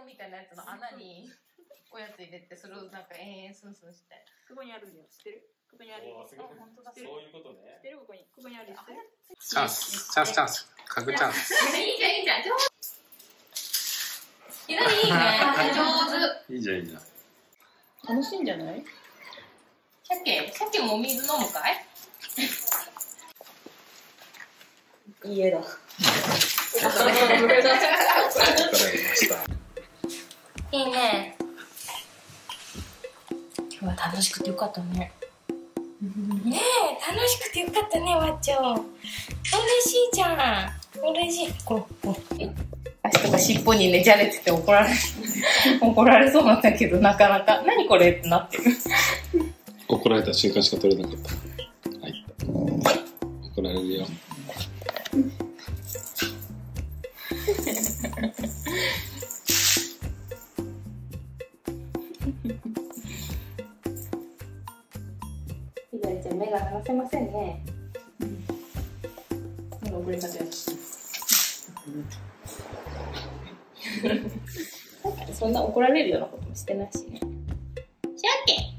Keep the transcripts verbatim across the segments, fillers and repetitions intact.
みたいなやつの穴におやつ入れて、それをなんか延々スンスンして。 ここにあるんだよ。知ってる？ここにある。 あ、本当だ。そういうことね。 知ってる？ここに。ここにある。 チャンス、チャンス、チャンス。角チャンス。 いいじゃん、いいじゃん。いいね、上手。 いいじゃん、いいじゃん。 楽しいんじゃない？ 鮭、鮭もお水飲むかい？ 家だ。 いいね。今日は楽しくてよかったね。ねえ、楽しくてよかったね、わっちゃん。嬉しいじゃん。嬉しい。こう、こう。足とか尻尾にね、じゃれてて怒られ、怒られそうなんだけど、なかなか、何これってなってる。 怒られた瞬間しか取れなかった。はい。怒られるよ。 ひだりちゃん、目が離せませんね。目が遅れ方やつ。そんな怒られるようなこともしてないしね。鮭。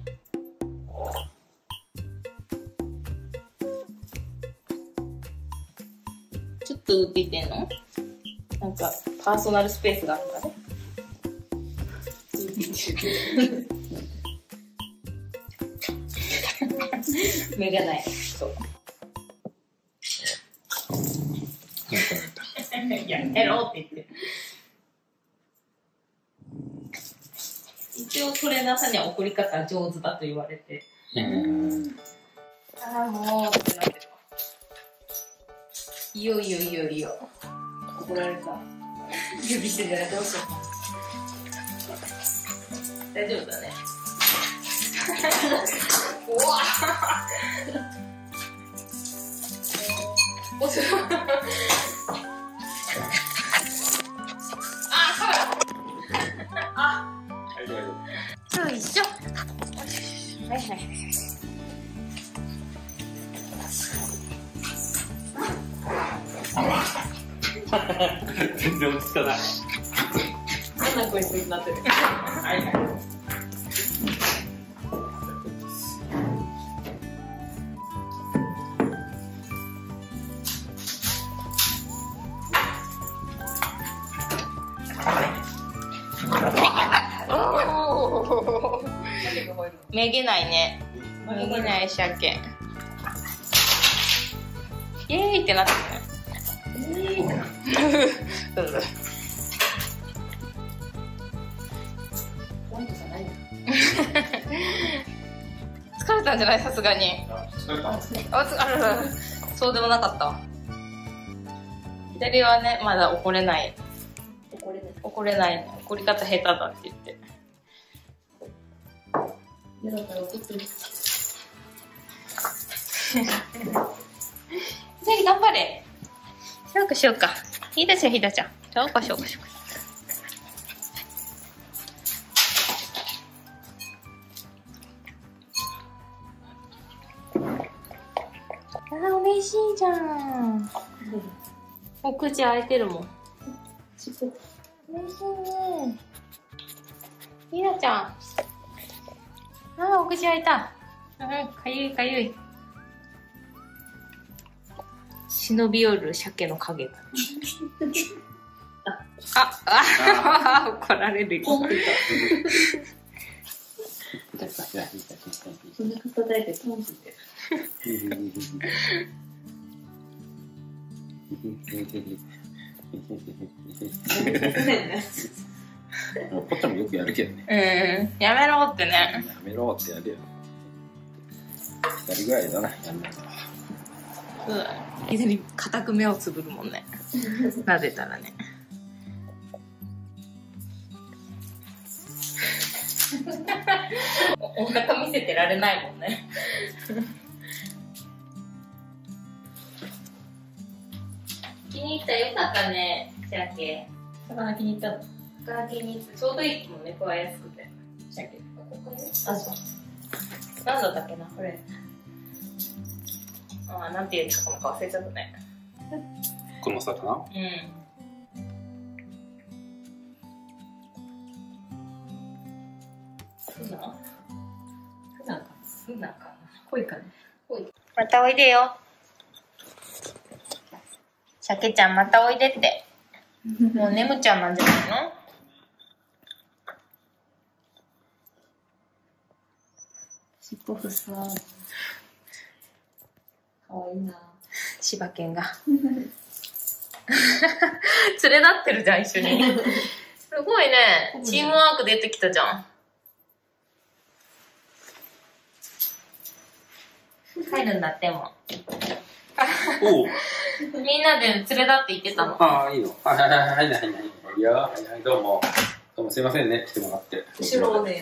ちょっと浮いてんの？なんかパーソナルスペースがあるからね。目がない。そう。いや、やろうって言って。一応トレーナーさんには送り方上手だと言われて。ああ、もうってなってるわ。いよいよいよいよ。怒られた。指してじゃない、どうしよう。大丈夫だね。うわおしろ。あ、カメラ。あ。よいしょ。はいはいはい。 全然落ち着かない。 なんだこいつになってる。はいはい。めげないね。めげない鮭。イエーイってなってるね。疲れたんじゃない？さすがに。 疲れた？ あ、つあらら、そうでもなかった。左はね、まだ怒れない。怒れない。怒れない。怒り方下手だって言って。だから怒ってる。左頑張れ。しようかしようか。ひだちゃんひだちゃん。しようかしようかしようか。あー、嬉しいじゃん。お口開いてるもん。嬉しいね。ひだちゃん。ああ、お口開いた。うん、かゆいかゆい。忍び寄る鮭の影だ。あ、あ、あ、怒られるよ。そんな叩いてポンって。 こっちもよくやるけどね。 うん、やめろってね。 やめろってやるよ。二人ぐらいだな、やんないと。 うん、いきなり固く目をつぶるもんね。撫でたらね。お腹見せてられないもんね。気に入った、よかったね、鮭。魚気に入ったの。魚気に入った。ちょうどいいもんね、食わやすくて。鮭。あ、そう。なんだったっけな、これ。ああ、なんて言うんですか、忘れちゃったね。 この魚？ うん。 ふなふなかふなかな。 濃いかね。 またおいでよ。鮭ちゃんまたおいでって。もう眠ちゃんなんじゃないの？ 尻尾ふさ。かわいいな。 柴犬が。連れ立ってるじゃん、一緒に。すごいね。チームワーク出てきたじゃん。帰るんだってもおう。 う。みんなで連れ立って行ってたの。 ああ、いいの。はいはいはいはいはいはい。いいよ。はいはい、どうも。どうもすいませんね。来てもらって。 後ろをね、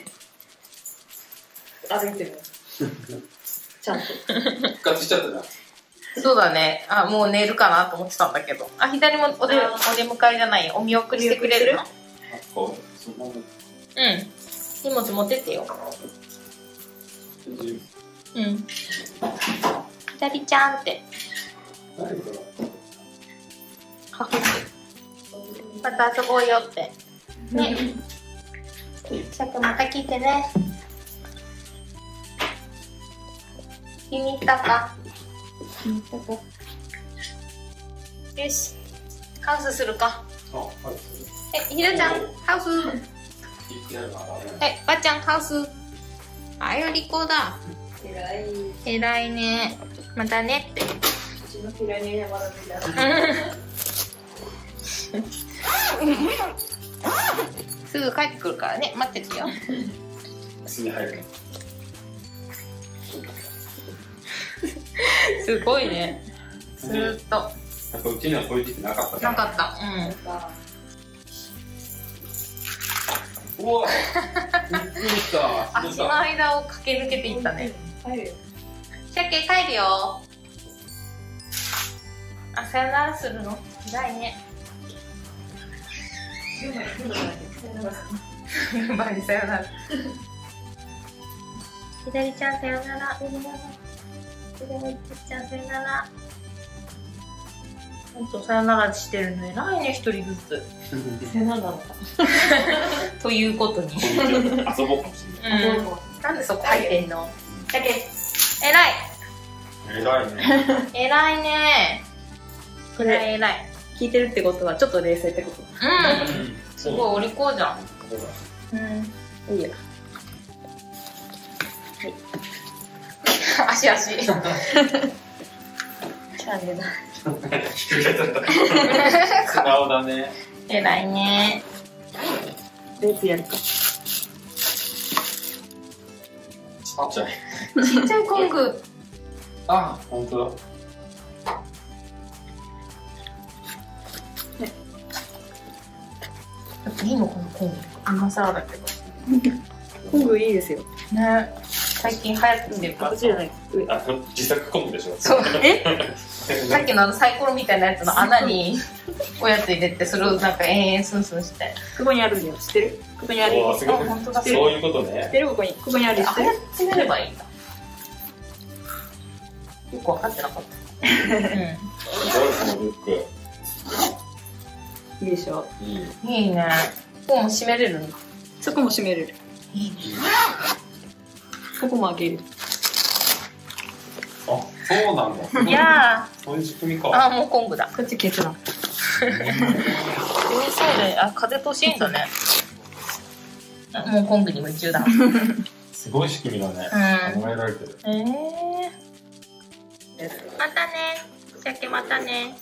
歩いてる。ちゃんと。 復活しちゃったじゃん。 そうだね。あ、もう寝るかなと思ってたんだけど。あ、左もお出、お出迎えじゃないよ。お見送りしてくれるの？ こう、そのまま。 うん。荷物持ってってよ。うん。左ちゃんって。 何これ。 はふって。また遊ぼうよって。ね。シャクまた来てね。気に入ったか？ 気に入ったか。 よし。ハウスするか。 あ、はい。 え、ひなちゃん、ハウス。え、ばっちゃん、ハウス。あよりこだ。 えらい。 えらいね。またねって。 うちのピラニア山田みたいな。 すぐ帰ってくるからね。待っててよ。 すぐ入る。 すごいね。ずーっと。 やっぱうちにはそういう時期なかったなかった。うん。 うわびっくりした。 足の間を駆け抜けていったね。 入るよ。 鮭帰るよ。あ、さよならするの？偉いね。バイさよなら。左ちゃんさよなら。左ちゃんさよなら。ほんとさよならしてるの偉いね、一人ずつ。 さよならなのか。 ということに。 遊ぼうかもしれない。 うん。なんでそこ入ってんの？ 鮭。 偉い。 偉いね。 偉いね。 こ偉いれ偉い。 聞いてるってことはちょっと冷静ってこと。 うん。すごいお利口じゃん。 そうだ。 うん。 いいよ。 足足。チャンネルだ。 ひっくり返っちゃった。素直だね。 偉いね。 レースやるか。 あっちゃい。 ちっちゃいコング。 あ、ほんとだ。 いいのこのコング。今更だけど。 コングいいですよ。 ね。最近流行ってるから。 こっちじゃない。上。 あ、自作コングでしょ。 そう。 え？ さっきのあのサイコロみたいなやつの穴におやつ入れて、それをなんか延々スンスンして。 ここにあるんだよ。知ってる？ここにあるよ。 おーすごい。 あ本当だ。 そういうこと知っね。 てる？ここに。ここにあるよ。知ってる？ あれ詰めればいいんだ。よく分かってなかった。 すごい、このルック。 いいでしょ。 いい。 うん。いいね。ここも閉めれるんだ。 そこも閉めれる。 いいね。 ここも開ける。 あ、そうなんだ。 いやそういう仕組みー。 か。 あ、もうコングだ。 こっちケツな。 そうで、あ、風通しいいんだね。あもうコングに夢中だ。 すごい仕組みだね。 うん。 考えられてる。 ええー。またね。鮭またね。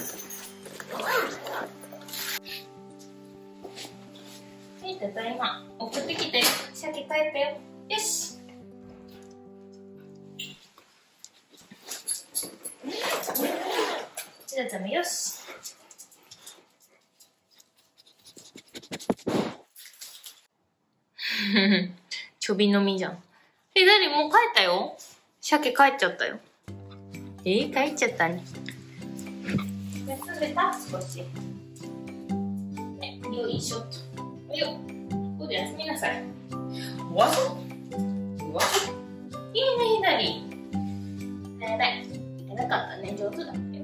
はい、ただいま。送ってきて。鮭帰ったよ。よし。ちなちゃんもよし。ちょび飲みじゃん。え、なにもう帰ったよ。鮭帰っちゃったよ。えー、帰っちゃったね。休めた少し。ね、よいしょっと。よっ。ここで休みなさい。わそわそいいね、左。ねえねえ。いけなかったね。上手だったよ。ね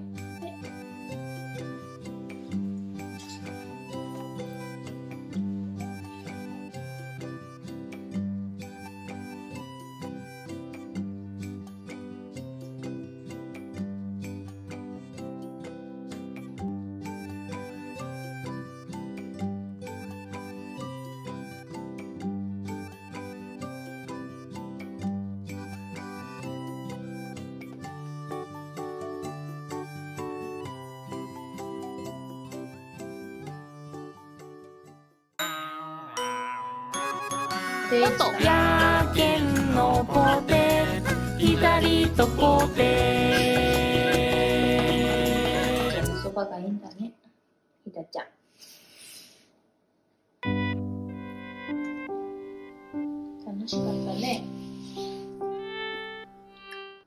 でもっとやけんのポテ左とポテおそばがいいんだねひだちゃん。